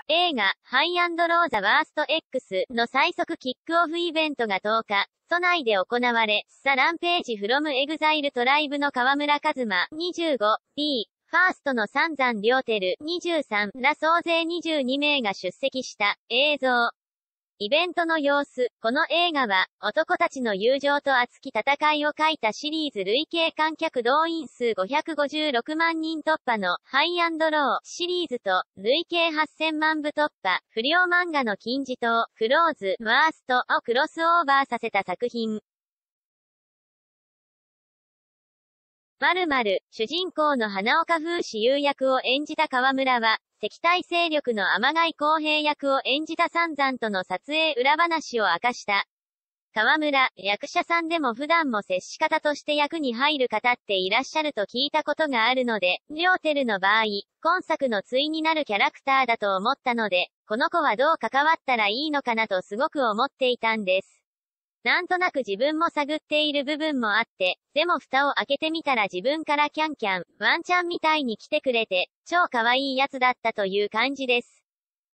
映画、ハイ&ローザワースト X の最速キックオフイベントが10日、都内で行われ、ザ・ランページフロムエグザイルトライブの川村一馬、25、B、ファーストの三山亮輝、23ら総勢22名が出席した映像。イベントの様子。この映画は、男たちの友情と熱き戦いを描いたシリーズ累計観客動員数556万人突破のハイ&ローシリーズと、累計8000万部突破、不良漫画の金字塔、クローズ、ワーストをクロスオーバーさせた作品。〇〇、主人公の花岡風刺優役を演じた川村は、敵対勢力の天貝公平役を演じた三山との撮影裏話を明かした。川村、役者さんでも普段も接し方として役に入る方っていらっしゃると聞いたことがあるので、亮輝の場合、今作の対になるキャラクターだと思ったので、この子はどう関わったらいいのかなとすごく思っていたんです。なんとなく自分も探っている部分もあって、でも蓋を開けてみたら自分からキャンキャン、ワンちゃんみたいに来てくれて、超可愛いやつだったという感じです。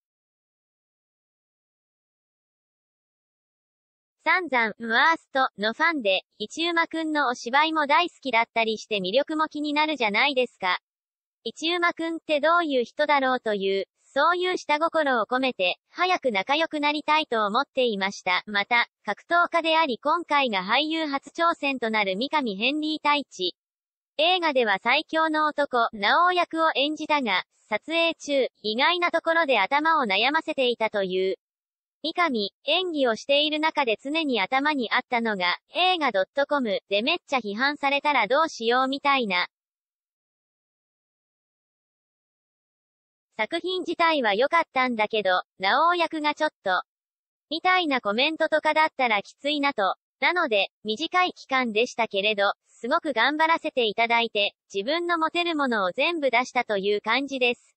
三山、ワーストのファンで、一馬くんのお芝居も大好きだったりして魅力も気になるじゃないですか。一馬くんってどういう人だろうという、そういう下心を込めて、早く仲良くなりたいと思っていました。また、格闘家であり今回が俳優初挑戦となる三上ヘンリー太一。映画では最強の男、ラオウ役を演じたが、撮影中、意外なところで頭を悩ませていたという。三上、演技をしている中で常に頭にあったのが、映画 .com でめっちゃ批判されたらどうしようみたいな。作品自体は良かったんだけど、ラオウ役がちょっと、みたいなコメントとかだったらきついなと。なので、短い期間でしたけれど、すごく頑張らせていただいて、自分の持てるものを全部出したという感じです。